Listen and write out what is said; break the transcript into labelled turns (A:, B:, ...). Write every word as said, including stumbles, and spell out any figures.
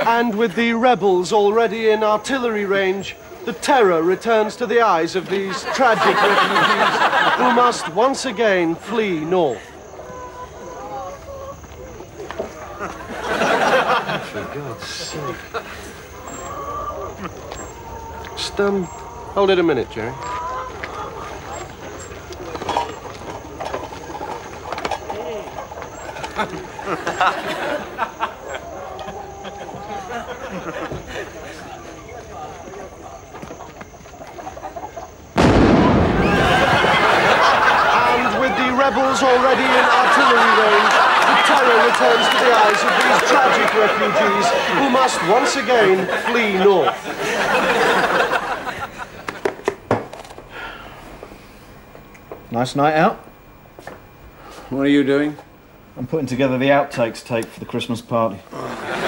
A: And with the rebels already in artillery range, the terror returns to the eyes of these tragic refugees who must once again flee north. For God's sake. Just, um, hold it a minute, Jerry. And with the rebels already in artillery range, the terror returns to the eyes of these tragic refugees who must once again flee north.
B: Nice night out.
C: What are you doing?
B: I'm putting together the outtakes tape for the Christmas party.